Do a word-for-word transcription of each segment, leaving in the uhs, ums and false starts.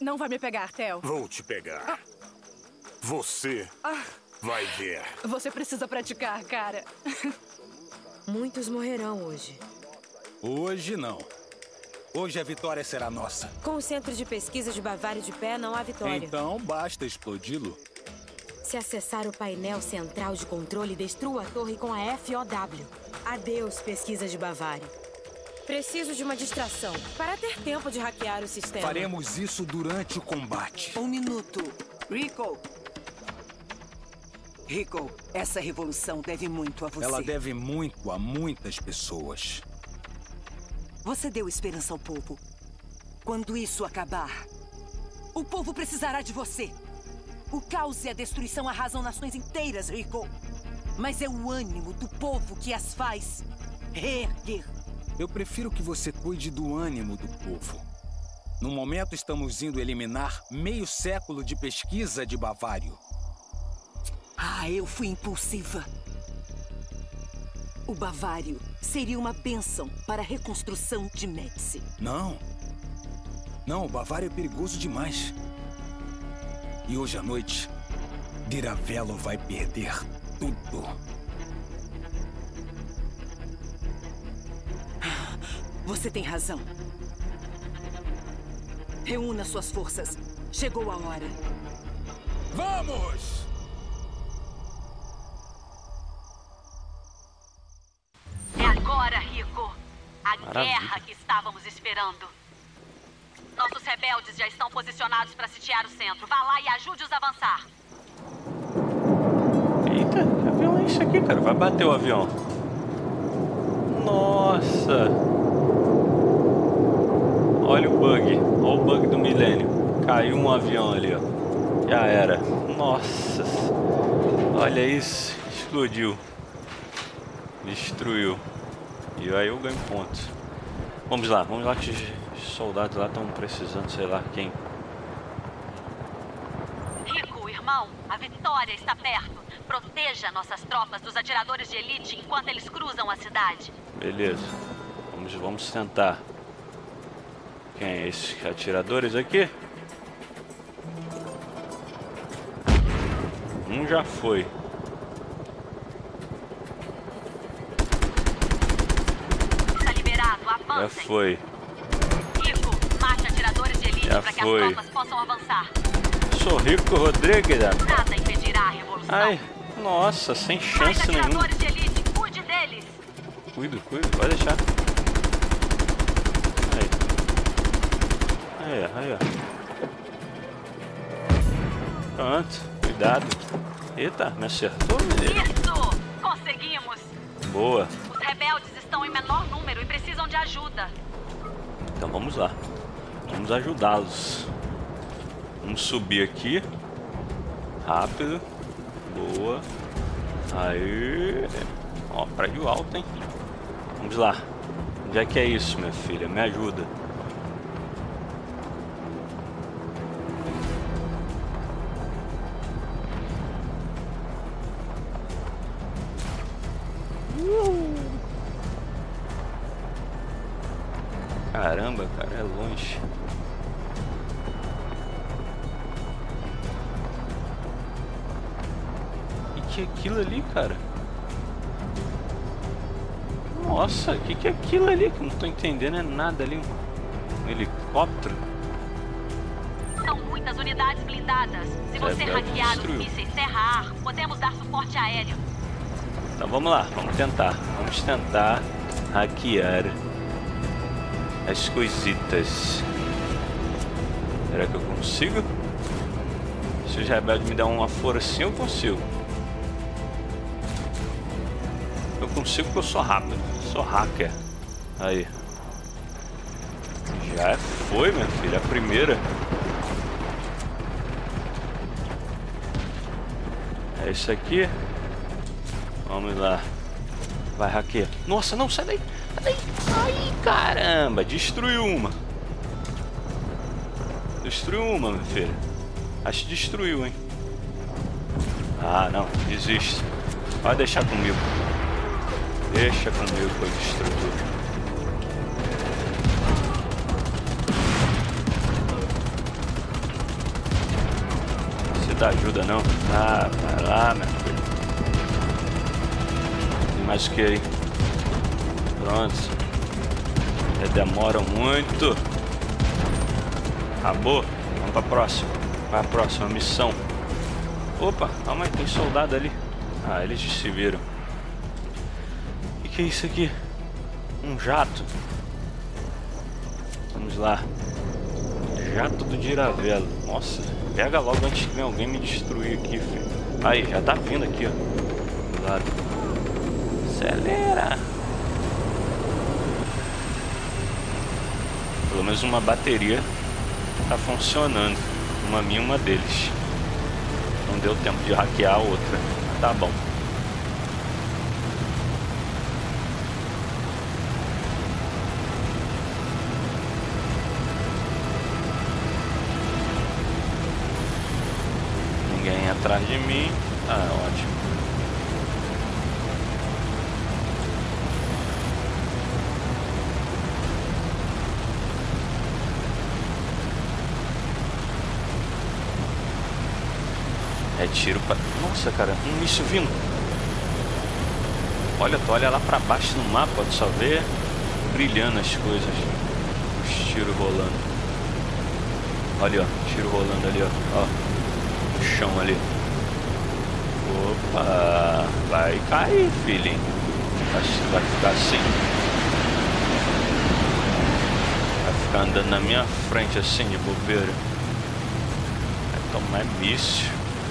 não vai me pegar, Theo. Vou te pegar. Ah. Você ah. vai ver. Você precisa praticar, cara. Muitos morrerão hoje. Hoje não. Hoje a vitória será nossa. Com o Centro de Pesquisa de Bavária de pé, não há vitória. Então basta explodi-lo. Se acessar o painel central de controle, destrua a torre com a F O W. Adeus, Pesquisa de Bavária. Preciso de uma distração para ter tempo de hackear o sistema. Faremos isso durante o combate. Um minuto. Rico. Rico, essa revolução deve muito a você. Ela deve muito a muitas pessoas. Você deu esperança ao povo. Quando isso acabar, o povo precisará de você. O caos e a destruição arrasam nações inteiras, Rico. Mas é o ânimo do povo que as faz reerguer. Eu prefiro que você cuide do ânimo do povo. No momento, estamos indo eliminar meio século de pesquisa de Bavário. Ah, eu fui impulsiva. O Bavário seria uma bênção para a reconstrução de Médici. Não. Não, o Bavário é perigoso demais. E hoje à noite, Diravello vai perder tudo. Você tem razão. Reúna suas forças. Chegou a hora. Vamos! É agora, Rico. A Maravilha. Guerra que estávamos esperando. Nossos rebeldes já estão posicionados para sitiar o centro. Vá lá e ajude-os a avançar. Eita, que avião é isso aqui, cara? Vai bater o avião. Nossa! Olha o bug. Olha o bug do milênio. Caiu um avião ali, ó. Já era. Nossa. Olha isso. Explodiu. Destruiu. E aí eu ganho pontos. Vamos lá. Vamos lá que os soldados lá estão precisando, sei lá quem. Rico, irmão. A vitória está perto. Proteja nossas tropas dos atiradores de elite enquanto eles cruzam a cidade. Beleza. Vamos, vamos tentar. Quem é esses atiradores aqui? Um já foi. Está liberado, avancem. Já foi. Rico, mate atiradores de elite Já para que foi. as tropas possam avançar. Sou Rico Rodrigues. Nada impedirá a revolução. Ai, nossa, sem chance Mais atiradores nenhuma. de elite, cuide deles. Cuido, cuido, pode deixar. Aí, aí, ó. Pronto, cuidado. Eita, me acertou, menino. Isso! Conseguimos! Boa. Os rebeldes estão em menor número e precisam de ajuda. Então vamos lá. Vamos ajudá-los. Vamos subir aqui. Rápido. Boa. Aí. Ó, prédio alto, hein? Vamos lá. Onde é que é isso, minha filha? Me ajuda. Caramba, cara, é longe. E que é aquilo ali, cara? Nossa, o que, que é aquilo ali? Que eu não tô entendendo é nada ali. Um helicóptero? São muitas unidades blindadas. Se você É, hackear os destruiu. mísseis terra-ar, podemos dar suporte aéreo. Então vamos lá, vamos tentar. Vamos tentar hackear as coisitas. Será que eu consigo? Se os rebeldes me dão uma forcinha, eu consigo. Eu consigo porque eu sou rápido. Sou hacker. Aí. Já foi, minha filha. A primeira. É isso aqui. Vamos lá. Vai, hackear. Nossa, não, sai daí. Sai daí. Ai, caramba. Destruiu uma. Destruiu uma, minha filha. Acho que destruiu, hein. Ah, não. Desiste. Pode deixar comigo. Deixa comigo que eu destruo tudo. dar ajuda não. Ah, vai lá, minha filha. Tem mais o que aí? Pronto. Já demora muito. Acabou. Vamos pra próxima. Vai pra próxima missão. Opa, calma aí, tem soldado ali. Ah, eles se viram. O que é isso aqui? Um jato. Vamos lá. Jato do Diravelo. Nossa, pega logo antes que venha alguém me destruir aqui, filho. Aí, já tá vindo aqui, ó. Do lado. Acelera. Pelo menos uma bateria tá funcionando. Uma minha e uma deles. Não deu tempo de hackear a outra. Mas tá bom. Ninguém atrás de mim. Ah, ótimo. É tiro pra... Nossa, cara, um míssil vindo. Olha, tu olha lá pra baixo no mapa, tu só vê brilhando as coisas. Os tiros rolando. Olha, ó, tiro rolando ali, ó. Ó, no chão ali. Opa, vai cair, filhinho. Acho que vai ficar assim. Vai ficar andando na minha frente assim, de bobeira. Vai tomar míssil.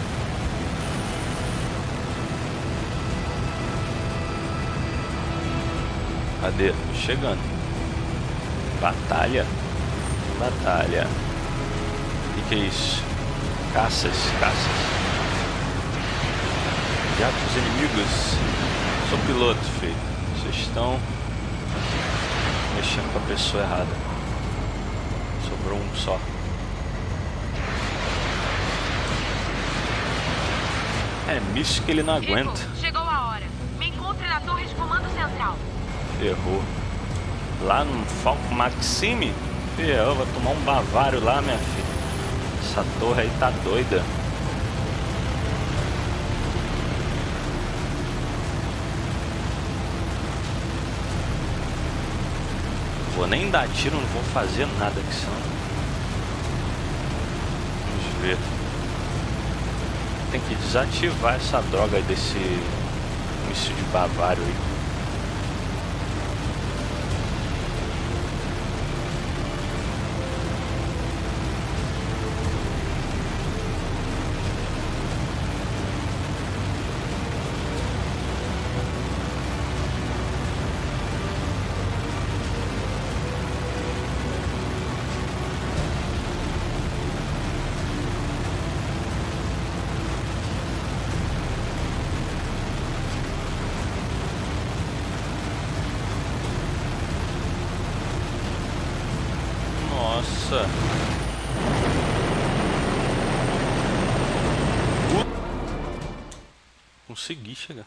Cadê? Chegando. Batalha. Batalha. O que, que é isso? Caças, caças. Jatos inimigos. Sou piloto, filho. Vocês estão mexendo com a pessoa errada. Sobrou um só. É míssil que ele não aguenta. Rico, chegou a hora. Me encontre na torre de comando central. Ferrou. Lá no Falco Maxime? Ferrou, vai tomar um bavário lá, minha filha. Essa torre aí tá doida. Vou nem dar tiro, não vou fazer nada que senão. Vamos ver. Tem que desativar essa droga aí desse míssil de bavário aí. Nossa. Consegui chegar.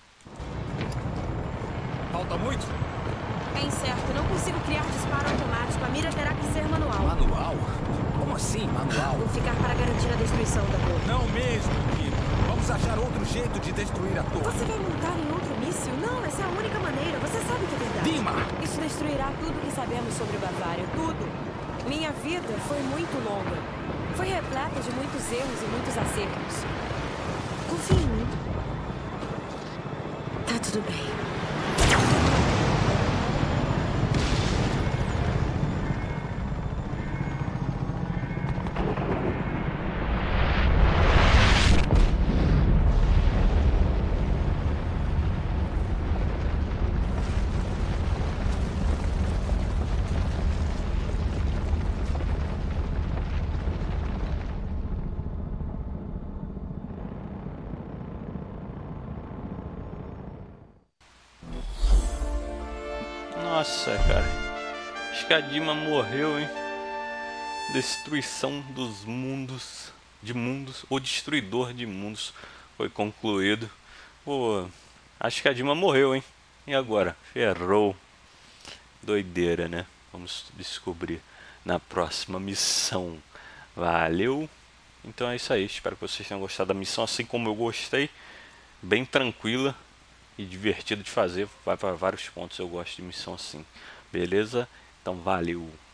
Falta muito? É incerto, não consigo criar disparo automático. A mira terá que ser manual. Manual? Como assim, manual? Vou ficar para garantir a destruição da torre. Não mesmo, Kiro. Vamos achar outro jeito de destruir a torre. Você vai montar em outro míssil? Não, essa é a única maneira. Você sabe que é verdade. Dima! Isso destruirá tudo que sabemos sobre Bavária. Tudo. Minha vida foi muito longa. Foi repleta de muitos erros e muitos acertos. Confie em mim. Tá tudo bem. Nossa, cara. Acho que a Dima morreu, hein? Destruição dos mundos. De mundos. O destruidor de mundos foi concluído. Pô, acho que a Dima morreu, hein? E agora? Ferrou. Doideira, né? Vamos descobrir na próxima missão. Valeu! Então é isso aí, espero que vocês tenham gostado da missão, assim como eu gostei. Bem tranquila e divertida de fazer, vai para vários pontos, eu gosto de missão assim. Beleza? Então valeu!